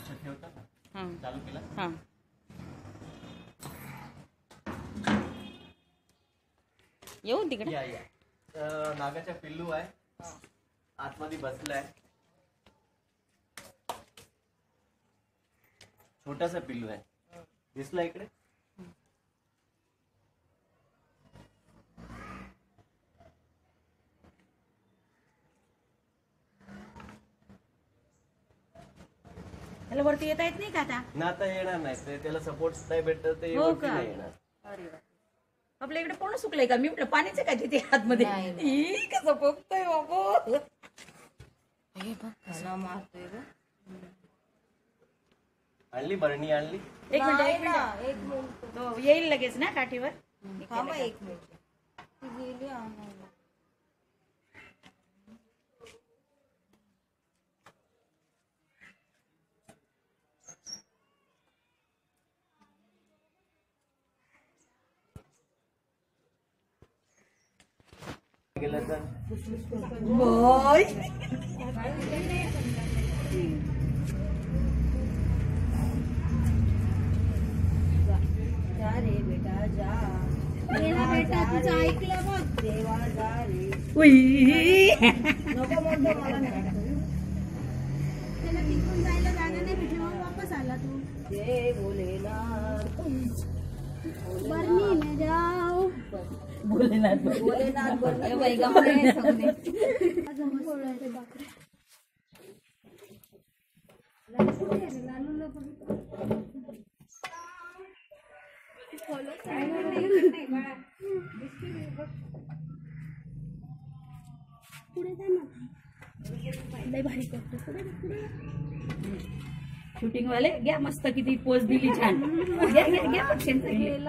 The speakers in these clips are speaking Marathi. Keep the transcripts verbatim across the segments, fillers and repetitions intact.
ठेवता ना. हां चालू केला. हां येऊ तिकडे. या या अं, नागाचा पिल्लू आहे, आतमध्ये बसलाय. छोटासा पिल्लू आहे, दिसला इकडे. त्याला वरती येता येत नाही का आता? ना आता येणार नाही, ते त्याला सपोर्ट नाही भेटत ते हो वरती का? नाही येणार. अरे वा. आपल्या इकडे पूर्ण सुकलंय का? मी म्हटलं पाणीच आहे का तिथे आतमध्ये? ई, कसं पोकतोय बाबू. हे बघ कसं मारतोय ग. आणली बरणी आणली. एक मिनिट एक मिनिट एक मिनिट तो येईल लगेच ना काठीवर. थांबा एक मिनिट ती गेली आणायला. गेलं तर बोय. जा रे बेटा जा. देवा बेटा तुझं ऐकलं बघ. देवा जा रे. उई. नको म्हणतो मला नाही. त्याला तिकडून जायला जागा नाही भेटली मग वापस आला तू. जय भोलेनाथ. बरनी में जाओ. भोलेनाथ भोलेनाथ बोल. ए बाई गप्प रे सगळे. आज हम बोलायचे बापरे. लालूला बघ. पुढे जा ना. लय भारी करतो. पुढे पुढे. शूटिंग वाले घ्या मस्त किती पोज दिली छान. घ्या घ्या घ्या पक्ष्यांचं घे.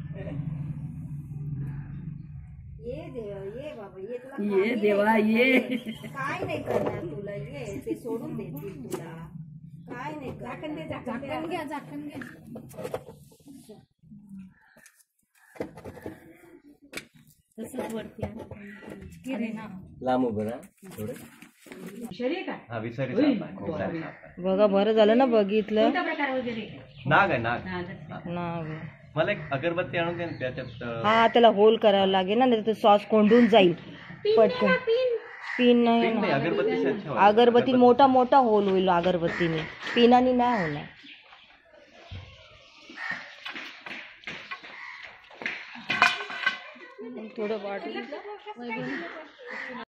ये देवा ये बाबा ये तुला ये काही देवा नाही ये. करणार. काय नाही करणार तुला. ये ते सोडून देतील तुला. काय नाही झाकण दे झाकण घ्या झाकण घ्या. तसंच वरती आहे. अरे ना लांब उभं राहा थोडं. शरीर का हा विसरी साप आहे, खोकला साप आहे. बघा बरं झालं ना बघितलं. कोणत्या प्रकार वगैरे? नाग आहे नाग. नागच. ना मला एक अगरबत्ती आणून दे ना त्याच्यात. अं, हा त्याला होल करावं लागेल ना नाही तर सॉस कोंडून जाईल पटकन. पिन नाही पिन नाही, ना. अगरबत्ती से अच्छा होगा. अगरबत्ती मोठा मोठा होल होईल अगरबत्तीने. पिनाने नाही होणार. थोडं वाटलं